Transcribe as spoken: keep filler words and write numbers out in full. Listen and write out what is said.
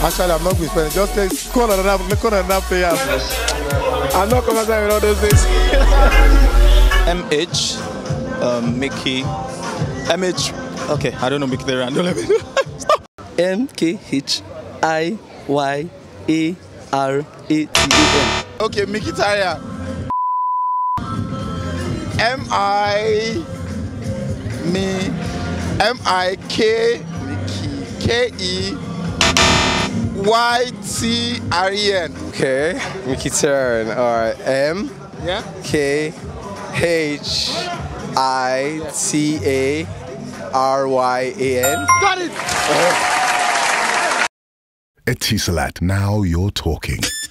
Actually, I'm not with friends. Just take, call another, call another player. I'm not comfortable with all those things. M H, um, Mickey, M H. Okay, I don't know Mkhitaryan. Don't let me know. Stop. M K H I Y A R A T A N. Okay, Mkhitaryan. M I me M I K K E Y T R E N. Okay, Mkhitaryan. Alright, M Yeah? K H I T A R Y A N. Got it! Etisalat, now you're talking.